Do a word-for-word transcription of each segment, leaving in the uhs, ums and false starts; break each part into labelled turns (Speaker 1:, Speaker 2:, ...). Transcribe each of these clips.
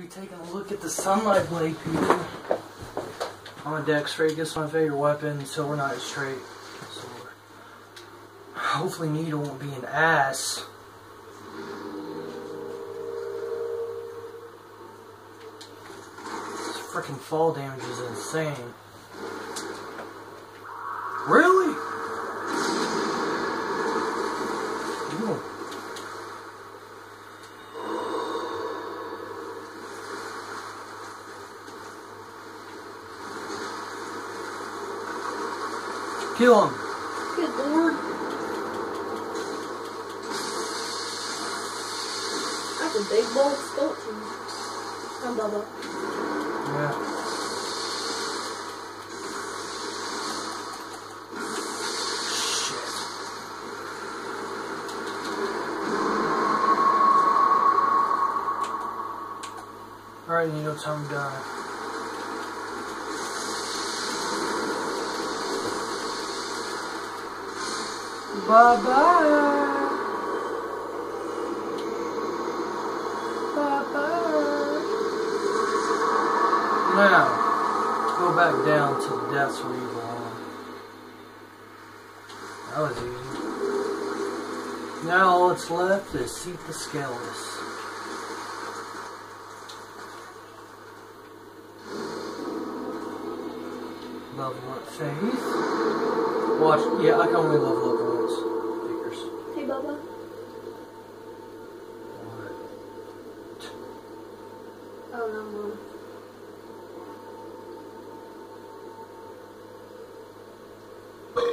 Speaker 1: be taking a look at the Sunlight Blade, people. I'm a Dextrate, gets my favorite weapon, Silver Knight straight. So hopefully Nita won't be an ass. This freaking fall damage is insane. Really? Ooh. Kill him.
Speaker 2: Good lord. That's a big bold skeleton. I'm Bubba.
Speaker 1: Yeah. Shit. Alright, you know, time to die. Bye-bye. Bye-bye. Now, go back down to the depths where you belong. That was easy. Now all that's left is Seat the Scaleless. Level up Faith. Watch, yeah, I can only level up once. Figures.
Speaker 2: Hey, Bubba.
Speaker 1: What?
Speaker 2: Oh, no,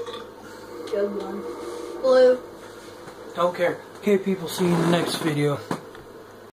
Speaker 2: no. Good one. Blue.
Speaker 1: Don't care. Okay, people, see you in the next video.